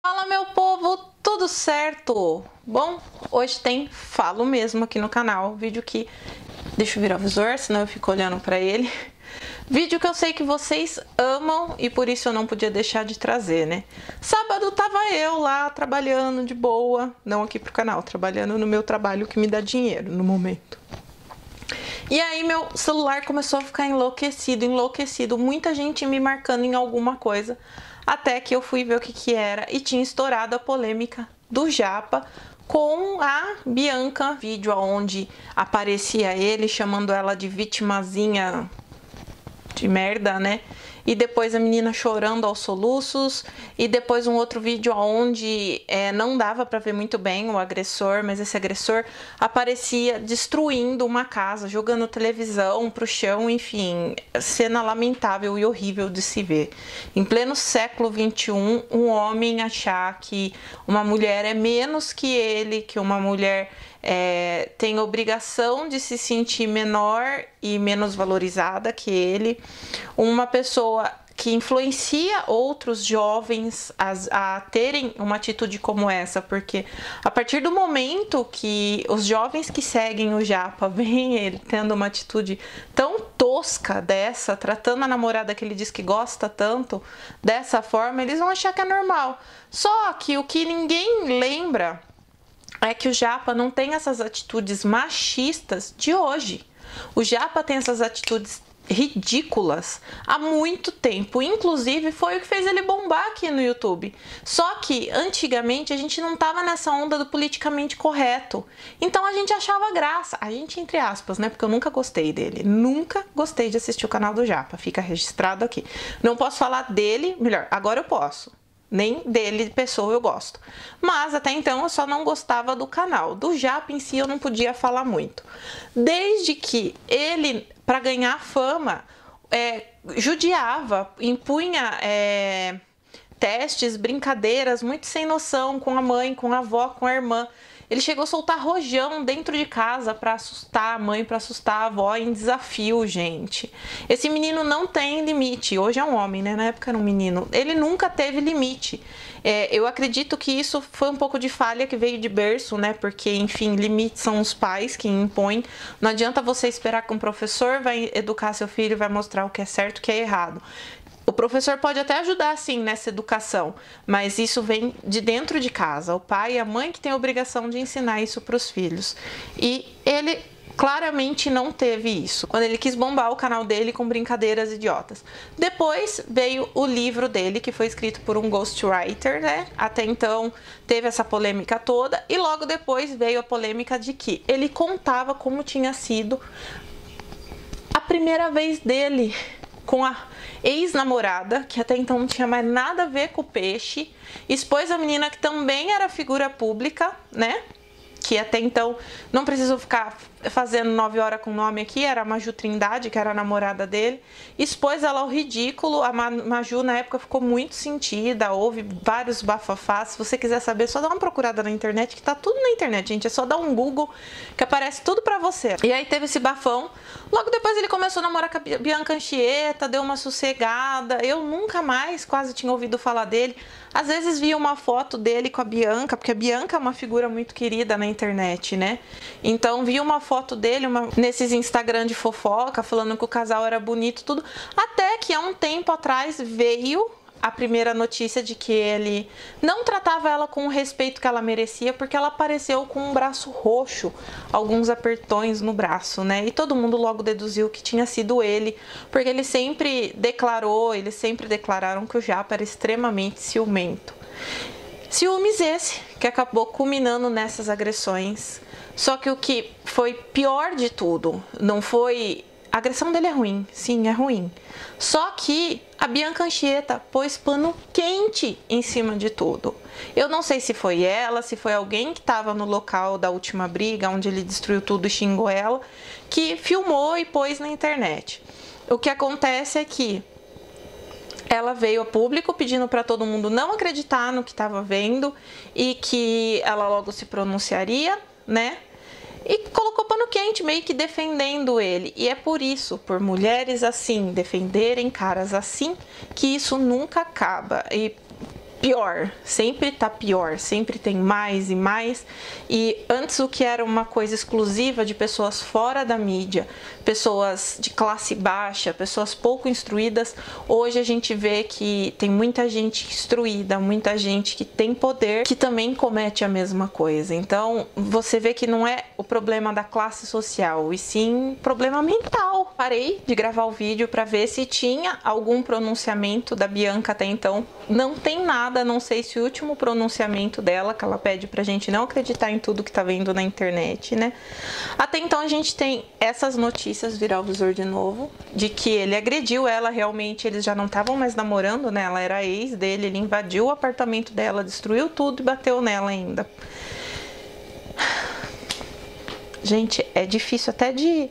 Fala, meu povo, tudo certo? Bom, hoje tem Falo Mesmo aqui no canal, vídeo que... Deixa eu virar o visor, senão eu fico olhando pra ele. Vídeo que eu sei que vocês amam e por isso eu não podia deixar de trazer, né? Sábado tava eu lá trabalhando de boa, não aqui pro canal, trabalhando no meu trabalho que me dá dinheiro no momento. E aí meu celular começou a ficar enlouquecido, muita gente me marcando em alguma coisa, até que eu fui ver o que era e tinha estourado a polêmica do Japa com a Bianca, vídeo onde aparecia ele chamando ela de vitimazinha de merda, né? E depois a menina chorando aos soluços, e depois um outro vídeo onde não dava para ver muito bem o agressor, mas esse agressor aparecia destruindo uma casa, jogando televisão pro chão, enfim, cena lamentável e horrível de se ver. Em pleno século XXI, um homem achar que uma mulher é menos que ele, que uma mulher tem obrigação de se sentir menor e menos valorizada que ele, uma pessoa que influencia outros jovens a terem uma atitude como essa, porque a partir do momento que os jovens que seguem o Japa veem ele tendo uma atitude tão tosca dessa, tratando a namorada que ele diz que gosta tanto dessa forma, eles vão achar que é normal. Só que o que ninguém lembra é que o Japa não tem essas atitudes machistas de hoje. O Japa tem essas atitudes ridículas há muito tempo, inclusive foi o que fez ele bombar aqui no YouTube. Só que antigamente a gente não tava nessa onda do politicamente correto, então a gente achava graça, a gente entre aspas, né, porque eu nunca gostei dele, nunca gostei de assistir o canal do Japa, fica registrado aqui. Não posso falar dele, melhor, agora eu posso. Nem dele, pessoa, eu gosto. Mas até então eu só não gostava do canal. Do Japa em si eu não podia falar muito. Desde que ele, para ganhar fama, judiava, impunha testes, brincadeiras, muito sem noção com a mãe, com a avó, com a irmã. Ele chegou a soltar rojão dentro de casa para assustar a mãe, para assustar a avó em desafio, gente. Esse menino não tem limite. Hoje é um homem, né? Na época era um menino. Ele nunca teve limite. Eu acredito que isso foi um pouco de falha que veio de berço, né? Porque, enfim, limites são os pais que impõem. Não adianta você esperar que um professor vai educar seu filho, vai mostrar o que é certo e o que é errado. O professor pode até ajudar, sim, nessa educação, mas isso vem de dentro de casa. O pai e a mãe que tem a obrigação de ensinar isso para os filhos. E ele claramente não teve isso, quando ele quis bombar o canal dele com brincadeiras idiotas. Depois veio o livro dele, que foi escrito por um ghostwriter, né? Até então teve essa polêmica toda, e logo depois veio a polêmica de que ele contava como tinha sido a primeira vez dele com a ex-namorada, que até então não tinha mais nada a ver com o peixe, expôs a menina que também era figura pública, né? Que até então não preciso ficar fazendo 9 horas com o nome aqui, era a Maju Trindade, que era a namorada dele, expôs ela ao ridículo. A Maju na época ficou muito sentida, houve vários bafafás. Se você quiser saber, só dá uma procurada na internet, que tá tudo na internet, gente, é só dar um Google que aparece tudo pra você. E aí teve esse bafão, logo depois ele começou a namorar com a Bianca Anchieta, deu uma sossegada, eu nunca mais quase tinha ouvido falar dele. Às vezes via uma foto dele com a Bianca, porque a Bianca é uma figura muito querida na internet, né? Então via uma foto dele nesses Instagram de fofoca, falando que o casal era bonito, tudo. Até que há um tempo atrás veio a primeira notícia de que ele não tratava ela com o respeito que ela merecia, porque ela apareceu com um braço roxo, alguns apertões no braço, né? E todo mundo logo deduziu que tinha sido ele, porque eles sempre declararam que o Japa era extremamente ciumento. Ciúmes esse que acabou culminando nessas agressões. Só que o que foi pior de tudo, não foi... A agressão dele é ruim, sim, é ruim. Só que a Bianca Anchieta pôs pano quente em cima de tudo. Eu não sei se foi ela, se foi alguém que estava no local da última briga, onde ele destruiu tudo e xingou ela, que filmou e pôs na internet. O que acontece é que ela veio a público pedindo para todo mundo não acreditar no que estava vendo e que ela logo se pronunciaria, né? E colocou pano quente, meio que defendendo ele. E é por isso, por mulheres assim, defenderem caras assim, que isso nunca acaba. E pior, sempre tem mais e mais. E antes o que era uma coisa exclusiva de pessoas fora da mídia, pessoas de classe baixa, pessoas pouco instruídas, hoje a gente vê que tem muita gente instruída, muita gente que tem poder, que também comete a mesma coisa. Então você vê que não é o problema da classe social, e sim problema mental. Parei de gravar o vídeo para ver se tinha algum pronunciamento da Bianca até então. Não tem nada, não sei se o último pronunciamento dela, que ela pede pra gente não acreditar em tudo que tá vendo na internet, né? Até então a gente tem essas notícias, virar o visor de novo, de que ele agrediu ela, realmente eles já não estavam mais namorando, né? Ela era ex dele, ele invadiu o apartamento dela, destruiu tudo e bateu nela ainda. Gente, é difícil até de...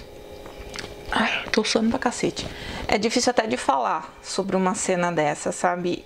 Ai, tô suando pra cacete. É difícil até de falar sobre uma cena dessa, sabe?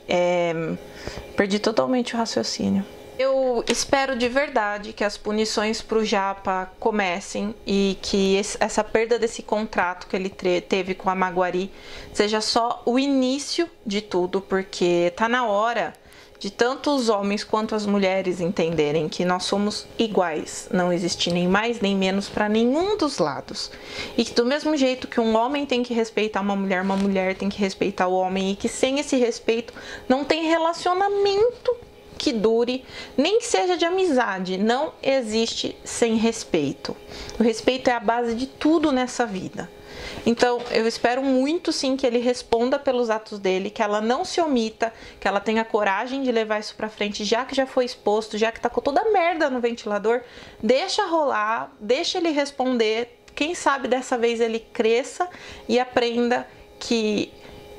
Perdi totalmente o raciocínio. Eu espero de verdade que as punições pro Japa comecem e que essa perda desse contrato que ele teve com a Maguari seja só o início de tudo, porque tá na hora de tanto os homens quanto as mulheres entenderem que nós somos iguais, não existe nem mais nem menos para nenhum dos lados. E que do mesmo jeito que um homem tem que respeitar uma mulher tem que respeitar o homem, e que sem esse respeito não tem relacionamento que dure, nem que seja de amizade, não existe sem respeito. O respeito é a base de tudo nessa vida. Então, eu espero muito sim que ele responda pelos atos dele, que ela não se omita, que ela tenha coragem de levar isso pra frente, já que já foi exposto, já que tá com toda a merda no ventilador, deixa rolar, deixa ele responder. Quem sabe dessa vez ele cresça e aprenda que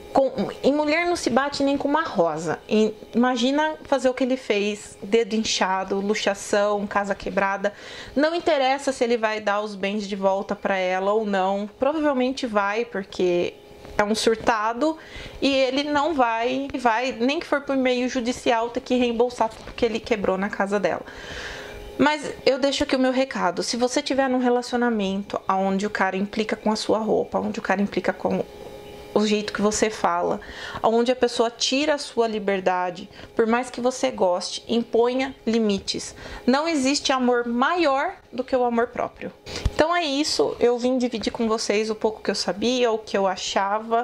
em mulher não se bate nem com uma rosa. E imagina fazer o que ele fez, dedo inchado, luxação, casa quebrada. Não interessa se ele vai dar os bens de volta para ela ou não. Provavelmente vai, porque é um surtado e ele não vai, nem que for por meio judicial, ter que reembolsar tudo que ele quebrou na casa dela. Mas eu deixo aqui o meu recado. Se você tiver num relacionamento onde o cara implica com a sua roupa, onde o cara implica com o jeito que você fala, onde a pessoa tira a sua liberdade, por mais que você goste, imponha limites. Não existe amor maior do que o amor próprio. Então é isso, eu vim dividir com vocês o pouco que eu sabia, o que eu achava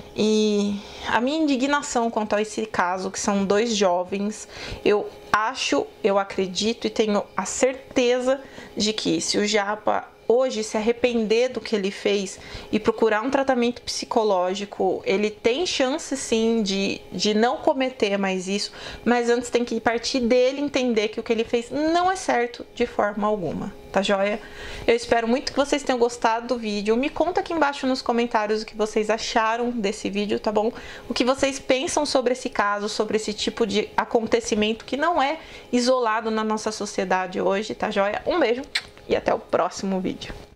e a minha indignação quanto a esse caso, que são dois jovens. Eu acho, eu acredito e tenho a certeza de que se o Japa hoje se arrepender do que ele fez e procurar um tratamento psicológico, ele tem chance sim de não cometer mais isso, mas antes tem que partir dele entender que o que ele fez não é certo de forma alguma, tá joia? Eu espero muito que vocês tenham gostado do vídeo. Me conta aqui embaixo nos comentários o que vocês acharam desse vídeo, tá bom? O que vocês pensam sobre esse caso, sobre esse tipo de acontecimento que não é isolado na nossa sociedade hoje, tá joia? Um beijo e até o próximo vídeo.